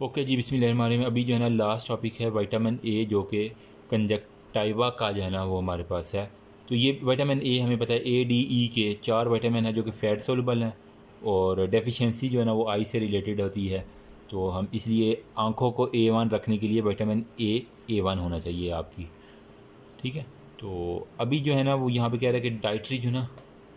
Okay जी, बिस्मिल्लाहिर्रहमानिर्रहीम। अभी जो है ना लास्ट टॉपिक है विटामिन ए, जो कि कंजक्टाइवा का जो है ना वो हमारे पास है। तो ये विटामिन ए हमें पता है ए डी ई के 4 विटामिन है जो कि फ़ैट सोल्यूबल हैं, और डेफिशिएंसी जो है ना वो आई से रिलेटेड होती है। तो हम इसलिए आँखों को A1 रखने के लिए विटामिन A1 होना चाहिए आपकी, ठीक है। तो अभी जो है ना वो यहाँ पे कह रहा है कि डाइटरी जो ना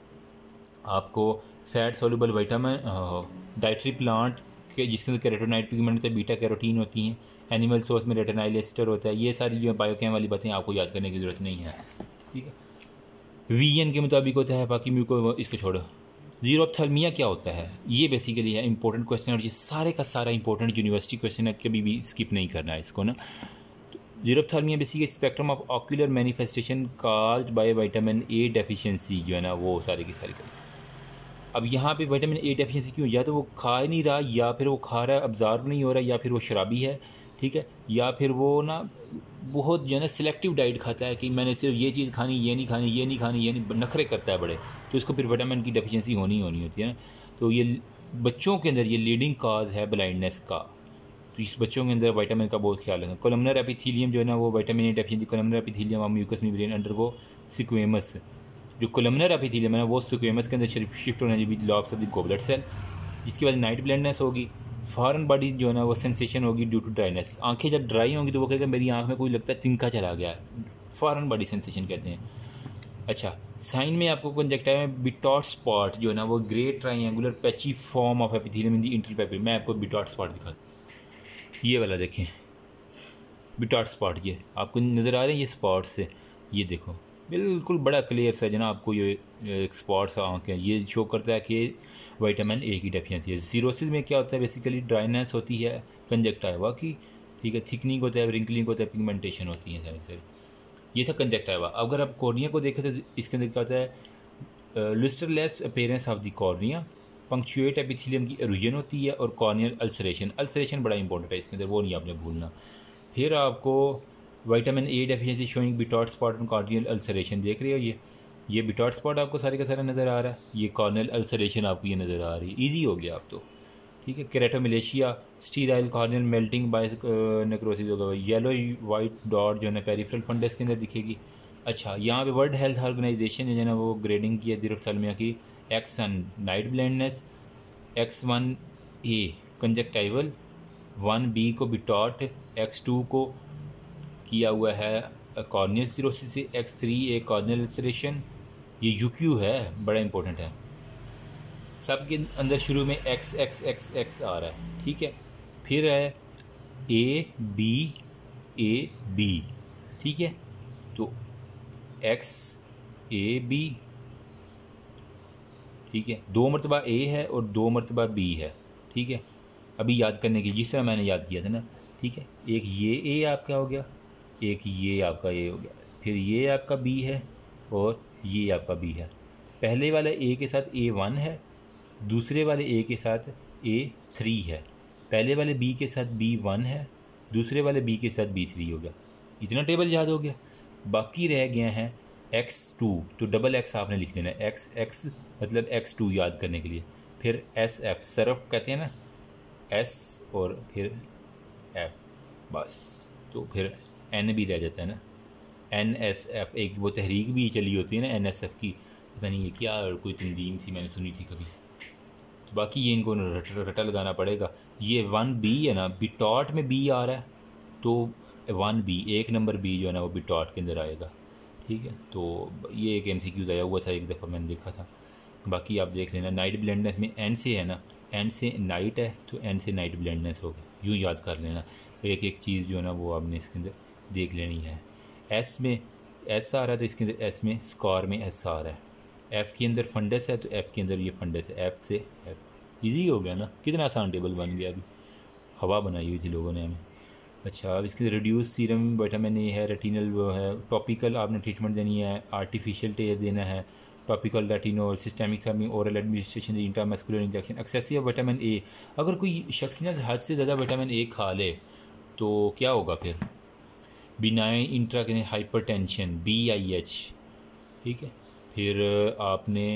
आपको fat soluble vitamin dietary plant के जिसके अंदर कैरोटीनॉइड पिगमेंट होता है, बीटा कैरोटीन होती हैं, एनिमल सोर्स में रेटिनाइल एस्टर होता है। ये सारी जो बायोकेम वाली बातें आपको याद करने की ज़रूरत नहीं है, ठीक है। वीएन के मुताबिक होता है, बाकी म्यूको इसको छोड़ो। जीरोप्थेल्मिया क्या होता है, ये बेसिकली है इंपॉर्टेंट क्वेश्चन, और ये सारे का सारा इंपॉर्टेंट यूनिवर्सिटी क्वेश्चन है, कभी भी स्किप नहीं करना है इसको ना। Xerophthalmia basically spectrum of ocular manifestation caused by vitamin A deficiency जो है ना वो सारी की सारी अब यहाँ पे विटामिन ए डेफिशिएंसी क्यों, या तो वो खा ही नहीं रहा, या फिर वो खा रहा है अब्जॉर्ब नहीं हो रहा, या फिर वो शराबी है, ठीक है, या फिर वो ना बहुत जो है ना सिलेक्टिव डाइट खाता है कि मैंने सिर्फ ये चीज़ खानी, ये नहीं खानी, ये नहीं खानी, ये नहीं, नखरे करता है बड़े, तो इसको फिर विटामिन की डेफिशिएंसी होनी होती है ना। तो ये बच्चों के अंदर ये लीडिंग काज है ब्लाइंडनेस का, तो इस बच्चों के अंदर विटामिन का बहुत ख्याल रखें। कोलमनर एपिथेलियम जो है ना वो vitamin A deficiency, columnar epithelium of mucous membrane undergo squamous, जो कोलमनर एपिथेलियम है ना वो सिक्वेमस के अंदर शिफ्ट होना चाहिए loss of the goblet cell. इसके बाद नाइट ब्लाइंडनेस होगी, फॉरेन बॉडी जो है ना वो सेंसेशन होगी ड्यू टू ड्राइनेस। आंखें जब ड्राई होंगी तो वो कहेगा मेरी आंख में कोई लगता है तिनका चला गया है, फॉरेन बॉडी सेंसेशन कहते हैं। अच्छा, साइन में आपको कंजक्टाइवा में बिटॉट स्पॉट जो है ना वो grey triangular patchy form of epithelium in the internal paper. मैं आपको बिटॉट स्पॉट दिखा, ये वाला देखें बिटॉट स्पॉट, ये आपको नज़र आ रहे हैं ये स्पॉट्स से, ये देखो बिल्कुल बड़ा क्लियर सा जो ना आपको ये एक स्पॉट्स आँख है, ये शो करता है कि विटामिन ए की डेफिशिएंसी है। सीरोसिस में क्या होता है, बेसिकली ड्राइनेस होती है कंजक्टाइवा की, ठीक है, थिकनिंग होता है, रिंकलिंग होता है, पिगमेंटेशन होती है सारी सारी। ये था कंजक्टाइवा। अगर आप कॉर्निया को देखें तो इसके अंदर क्या होता है, lustreless appearance of the cornea, punctuate epithelium की एरोजन होती है, और कॉर्नियल अल्सरेशन, अल्सरेशन बड़ा इंपॉर्टेंट है इसके अंदर, वो नहीं आपने भूलना। फिर आपको vitamin A deficiency showing Bitot spot and corneal ulceration, देख रहे हो ये बिटॉट स्पॉट आपको सारे का सारा नज़र आ रहा है, ये कॉर्नियल अल्सरेशन आपको ये नज़र आ रही है, ईजी हो गया आप तो, ठीक है। Keratomalacia, sterile corneal melting by necrosis होगा, येलो वाइट डॉट जो है ना पेरिफेरल फंडस के अंदर दिखेगी। अच्छा, यहाँ पे वर्ल्ड हेल्थ ऑर्गेनाइजेशन जो है ना वो ग्रेडिंग की है जीरोप्थेल्मिया की, X1 night blindness, X1A conjunctival, 1B को बिटॉट, X2 को किया हुआ है कॉर्नियल सिरोसिस से, X3A कॉर्नियल अल्सरेशन, ये UQ है, बड़ा इंपॉर्टेंट है। सब के अंदर शुरू में X आ रहा है, ठीक है। फिर है AB, ठीक है, तो XAB, ठीक है, 2 मरतबा A है और 2 मरतबा B है, ठीक है। अभी याद करने की जिस तरह मैंने याद किया था ना, ठीक है, एक ये A आपका हो गया, एक ये आपका A हो गया, फिर ये आपका B है, और ये आपका B है। पहले वाले A के साथ A1 है, दूसरे वाले A के साथ A3 है, पहले वाले B के साथ B1 है, दूसरे वाले B के साथ B3 हो गया। इतना टेबल याद हो गया। बाकी रह गए हैं X2, तो डबल X आपने लिख देना है, X मतलब X2 याद करने के लिए। फिर SF सरफ कहते हैं ना, S और फिर F, बस, तो फिर N भी रह जाता है ना, NSF। एक वो तहरीक भी चली होती है ना NSF की, पता नहीं ये क्या कोई तंजीम थी, मैंने सुनी थी कभी। तो बाकी ये इनको रटा लगाना पड़ेगा। ये 1B है ना, बिटॉट में B आ रहा है, तो 1B 1 नंबर B जो है ना वो बिटॉट के अंदर आएगा, ठीक है। तो ये एक MCQ आया हुआ था, एक दफ़ा मैंने देखा था, बाकी आप देख लेना। नाइट ब्लाइंडनेस में N से है ना, N से नाइट है तो N से नाइट ब्लाइंडनेस होगा, यूँ याद कर लेना। एक एक चीज़ जो है ना वो आपने इसके अंदर देख लेनी है। S में S आ रहा है तो इसके अंदर S में स्कार में S आ रहा है। F के अंदर फंडस है तो F के अंदर ये फंडस है, F से F। ईजी हो गया ना, कितना आसान टेबल बन गया, अभी हवा बनाई हुई थी लोगों ने हमें। अच्छा, अब इसके रिड्यूस सीरम विटामिन ए है, रेटिनल वो है, टॉपिकल आपने ट्रीटमेंट देनी है, आर्टिफिशियल टेस्ट देना है, topical retinol, systemic therapy, oral administration, intramuscular injection. Excessive vitamin A, अगर कोई शख्स ने हद से ज़्यादा विटामिन ए खा ले तो क्या होगा फिर, बिनाइन इंट्राक्रेनियल हाइपरटेंशन BIH, ठीक है। फिर आपने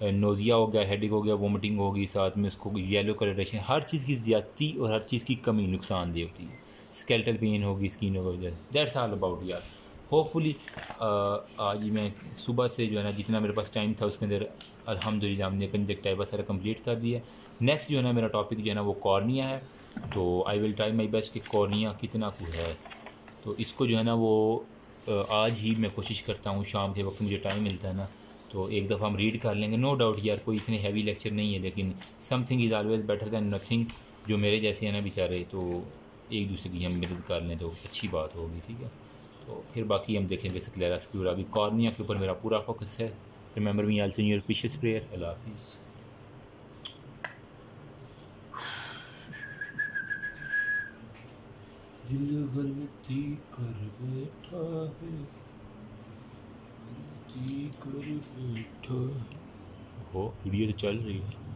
नोज़िया हो गया, हेडेक हो गया, वोमिटिंग होगी, साथ में उसको येलो कलरेशन, हर चीज़ की ज़्यादती और हर चीज़ की कमी नुकसानदेह होती है। स्केलेटल पेन होगी स्किन वगैरह, दैट्स ऑल अबाउट यार। होपफुली आज मैं सुबह से जो है ना जितना मेरे पास टाइम था उसके अंदर अल्हम्दुलिल्लाह हमने कंजक्टिवा सारा कंप्लीट कर दिया। नेक्स्ट जो है ना मेरा टॉपिक जो है ना वो कॉर्निया है, तो I will try my best कि कॉर्निया कितना कुछ है, तो इसको जो है ना वो आज ही मैं कोशिश करता हूँ, शाम के वक्त मुझे टाइम मिलता है ना तो एक दफ़ा हम रीड कर लेंगे। नो डाउट यार कोई इतने हैवी लेक्चर नहीं है, लेकिन something is always better than nothing. जो मेरे जैसे हैं ना बेचारे, तो एक दूसरे की हम मदद कर लें तो अच्छी बात होगी, ठीक है। तो फिर बाकी हम देखेंगे स्क्लेरा स्क्यूरा। अभी कॉर्निया के ऊपर मेरा पूरा फोकस है। Remember me also in your precious prayer. अल्लाह हाफिज़। दिल गलती कर बैठा है, गलती कर बैठा। हो वीडियो तो चल रही है।